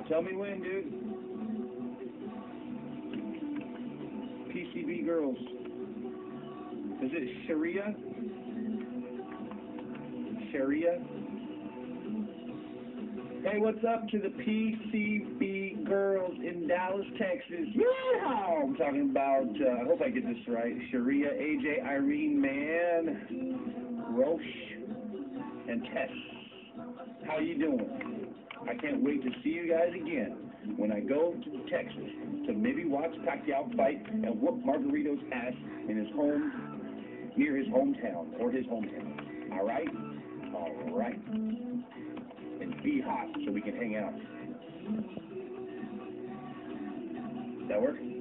Tell me when, dude. PCB girls. Is it Sharia? Sharia? Hey, what's up to the PCB girls in Dallas, Texas? Yeah, I'm talking about, I hope I get this right, Sharia, AJ, Irene, Man, Roche, and Tess. How you doing? I can't wait to see you guys again when I go to Texas to maybe watch Pacquiao fight and whoop Margarito's ass in his home, near his hometown, or his hometown. All right? All right. And be hot so we can hang out. That work?